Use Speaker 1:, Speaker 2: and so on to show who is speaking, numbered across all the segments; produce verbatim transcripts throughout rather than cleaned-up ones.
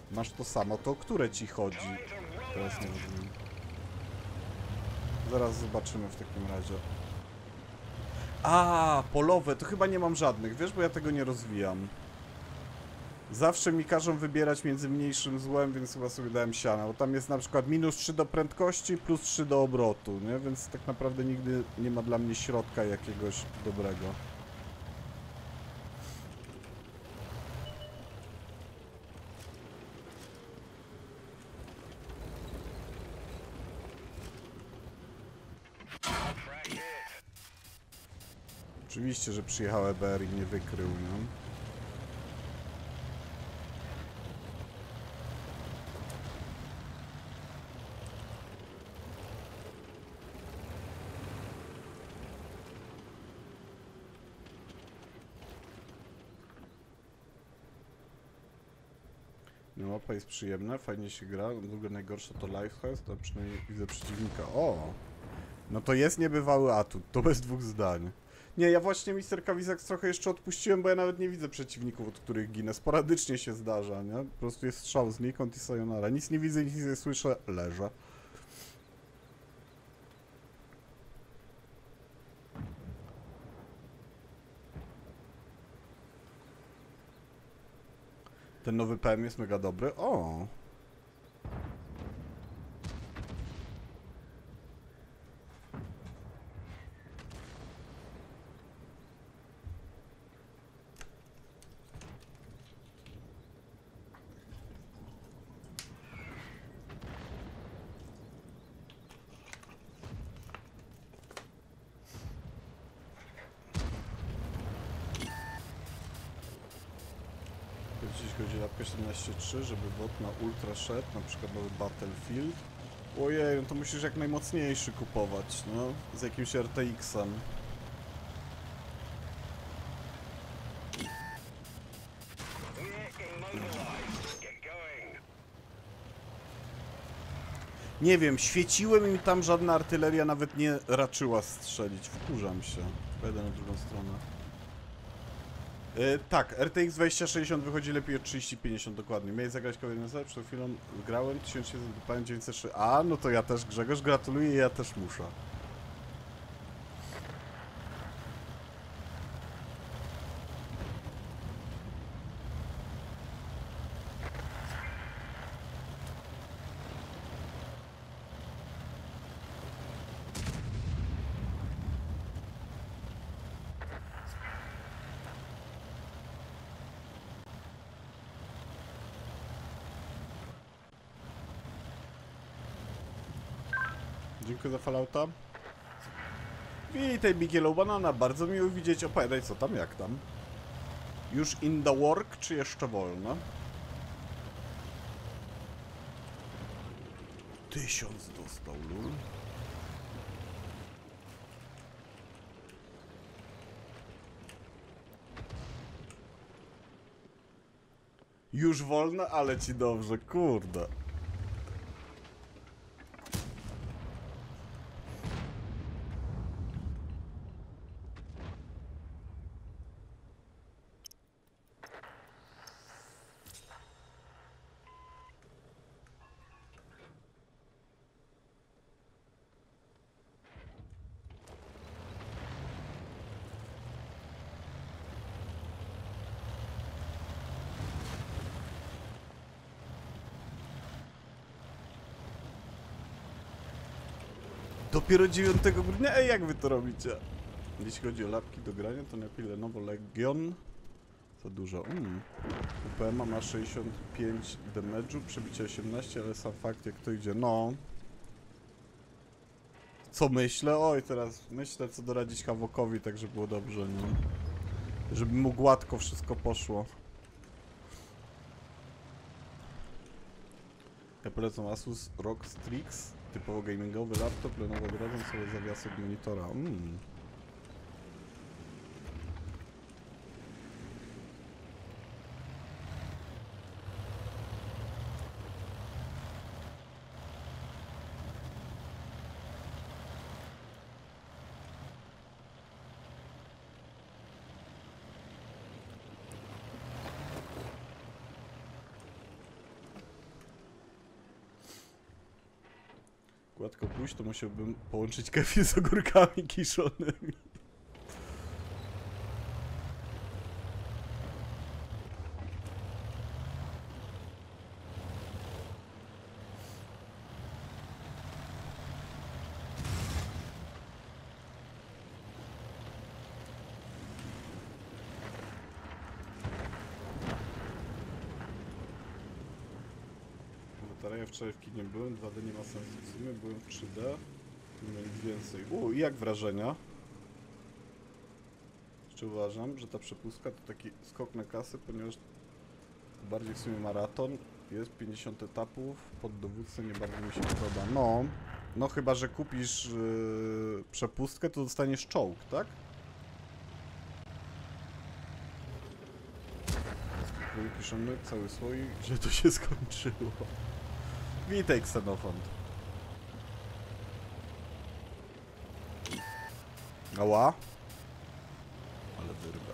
Speaker 1: Masz to samo, to o które ci chodzi? Teraz nie rozumiem. Zaraz zobaczymy w takim razie. A, polowe, to chyba nie mam żadnych, wiesz, bo ja tego nie rozwijam. Zawsze mi każą wybierać między mniejszym złem, więc chyba sobie dałem siana, bo tam jest na przykład minus trzy do prędkości, plus trzy do obrotu, nie? Więc tak naprawdę nigdy nie ma dla mnie środka jakiegoś dobrego. Oczywiście, że przyjechał E B R i mnie wykrył, nie? No, mapa jest przyjemna, fajnie się gra. Druga najgorsza to Lifehouse, to przynajmniej widzę przeciwnika. O! No to jest niebywały atut, to bez dwóch zdań. Nie, ja właśnie mister Kawizak trochę jeszcze odpuściłem, bo ja nawet nie widzę przeciwników, od których ginę. Sporadycznie się zdarza, nie? Po prostu jest strzał znikąd i sayonara. Nic nie widzę, nic nie słyszę, leżę. Ten nowy P M jest mega dobry. O! Jeśli chodzi o lapkę siedemnaście trzy, żeby bot na ultra szedł, na przykład nowy Battlefield. Ojej, no to musisz jak najmocniejszy kupować, no, z jakimś R T X-em. Nie wiem, świeciłem i tam żadna artyleria nawet nie raczyła strzelić. Wkurzam się. Pojadę na drugą stronę. Yy, tak, R T X dwadzieścia sześćdziesiąt wychodzi lepiej od trzydzieści pięćdziesiąt dokładnie. Miałeś zagrać kolejny set, przed chwilą grałem tysiąc dziewięćset trzy. A, no to ja też, Grzegorz, gratuluję, ja też muszę. Dziękuję za Fallouta. Witaj, Bigiellow Banana, bardzo miło widzieć. Opowiadaj, co tam, jak tam. Już in the work, czy jeszcze wolno? Tysiąc dostał, lul. Już wolno, ale ci dobrze, kurde. Dopiero dziewiątego grudnia? Ej, jak wy to robicie? Jeśli chodzi o lapki do grania, to lepiej Lenovo Legion. Za dużo. Mm. U P M ma sześćdziesiąt pięć damage'u, przebicie osiemnaście, ale sam fakt jak to idzie. No. Co myślę? Oj, teraz myślę, co doradzić Havokowi, tak żeby było dobrze, nie? Żeby mu gładko wszystko poszło. Ja polecam Asus R O G Strix, typowo gamingowy laptop, Lenovo Dragon, sobie zawiasek monitora. Mm. gładko pójść, to musiałbym połączyć kefir z ogórkami kiszonymi. Ja wczoraj w kinie byłem, dwa D nie ma sensu w sumie, byłem w trzy D, nie ma nic więcej. U, i jak wrażenia? Jeszcze uważam, że ta przepustka to taki skok na kasę, ponieważ bardziej w sumie maraton, jest pięćdziesiąt etapów, pod dowódcę nie bardzo mi się podoba. No, no chyba, że kupisz yy, przepustkę, to dostaniesz czołg, tak? Był kiszony cały słoik, że to się skończyło. Witaj, ksenofont. Ała? Ale wyrwa.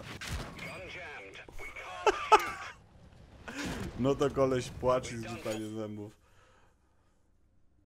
Speaker 1: No to koleś płacze i zrzucanie zębów.